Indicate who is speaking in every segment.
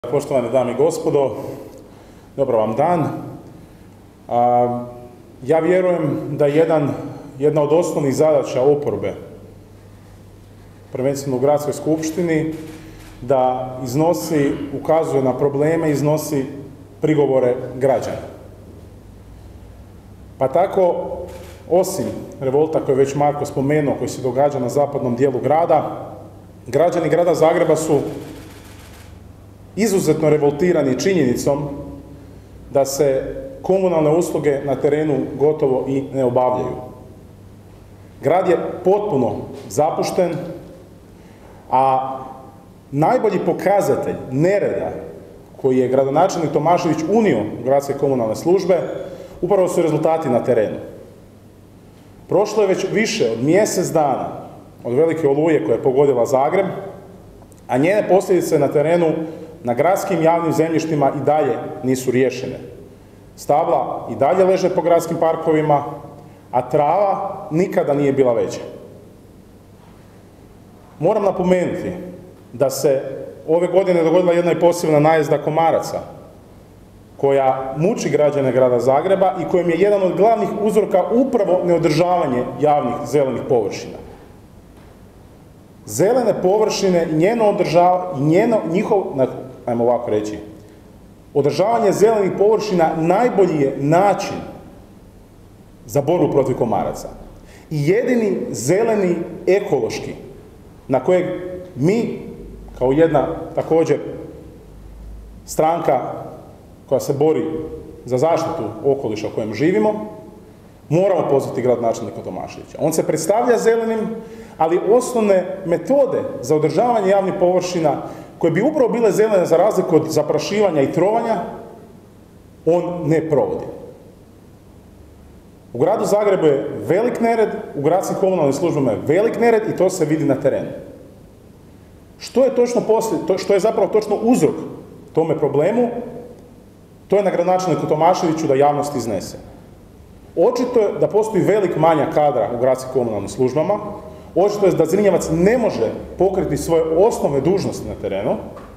Speaker 1: Poštovane dame i gospodo, dobar vam dan. Ja vjerujem da jedna od osnovnih zadaća oporbe, prvenstveno u gradskoj skupštini, da ukazuje na probleme, iznosi prigovore građana. Pa tako, osim revolta koje je već Marko spomenuo, koji se događa na zapadnom dijelu grada, građani grada Zagreba su izuzetno revoltirani činjenicom da se komunalne usluge na terenu gotovo i ne obavljaju. Grad je potpuno zapušten, a najbolji pokazatelj nereda koji je gradonačelnik Tomašević unio u gradske komunalne službe upravo su rezultati na terenu. Prošlo je već više od mjesec dana od velike oluje koja je pogodila Zagreb, a njene posljedice na terenu na gradskim javnim zemljištima i dalje nisu riješene. Stabla i dalje leže po gradskim parkovima, a trava nikada nije bila veća. Moram napomenuti da se ove godine dogodila jedna i posebna najezda komaraca, koja muči građane grada Zagreba i kojem je jedan od glavnih uzroka upravo neodržavanje javnih zelenih površina. Zelene površine i ajmo ovako reći, održavanje zelenih površina najbolji je način za borbu protiv komaraca. I jedini zeleni ekološki na kojeg mi, kao jedna također stranka koja se bori za zaštitu okoliša u kojem živimo, moramo pozvati gradonačelnika Tomaševića. On se predstavlja zelenim, ali osnovne metode za održavanje javnih površina, koje bi upravo bile zelene za razliku od zaprašivanja i trovanja, on ne provodi. U gradu Zagrebu je velik nered, u gradskim komunalnim službama je velik nered i to se vidi na terenu. Što je zapravo točno uzrok tome problemu, to je na gradonačelniku Tomaševiću da javnost iznese. Očito je da postoji velik manjak kadra u gradskim komunalnim službama, očito je da Zrinjevac ne može pokriti svoje osnovne dužnosti na terenu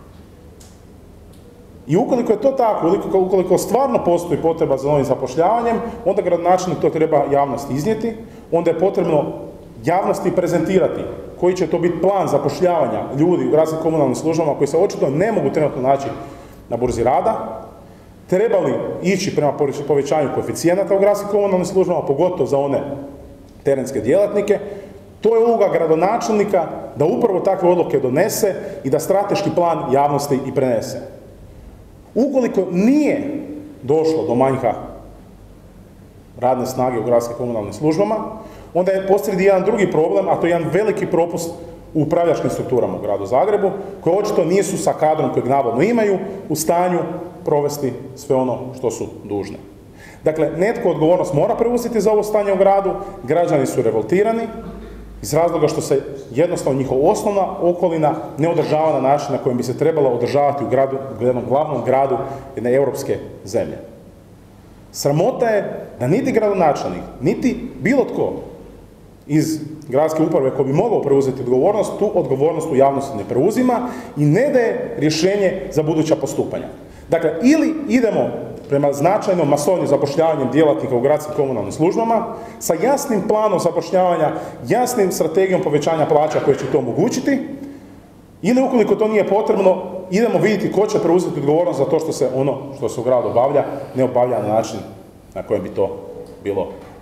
Speaker 1: i ukoliko je to tako, ukoliko stvarno postoji potreba za novim zapošljavanjem, onda gradonačelnik to treba javnosti iznijeti, onda je potrebno javnosti prezentirati koji će to biti plan zapošljavanja ljudi u gradskim komunalnim službama koji se očito ne mogu trenutno naći na burzi rada, treba li ići prema povećanju koeficijenata u gradskim komunalnim službama, pogotovo za one terenske djelatnike. To je uloga gradonačelnika da upravo takve odluke donese i da strateški plan javnosti i prenese. Ukoliko nije došlo do manjka radne snage u gradskim komunalnim službama, onda je posrijedi jedan drugi problem, a to je jedan veliki propust u upravljačkim strukturama u gradu Zagrebu, koje očito nisu sa kadrom kojeg navodno imaju u stanju provesti sve ono što su dužne. Dakle, netko odgovornost mora preuzeti za ovo stanje u gradu, građani su revoltirani, iz razloga što se jednostavno njihova osnovna okolina ne održava na način na kojem bi se trebala održavati u jednom glavnom gradu jedne europske zemlje. Sramota je da niti gradonačelnik, niti bilo tko iz gradske uprave koji bi mogao preuzeti odgovornost, tu odgovornost u javnosti ne preuzima i ne daje rješenje za buduća postupanja. Dakle, ili idemo prema značajnom masovnim zapošljavanjem djelatnika u gradskim komunalnim službama, sa jasnim planom zapošljavanja, jasnim strategijom povećanja plaća koje će to omogućiti, ili ukoliko to nije potrebno, idemo vidjeti ko će preuzeti odgovornost za to što se ono što se u gradu obavlja, ne obavlja na način na kojem bi to bilo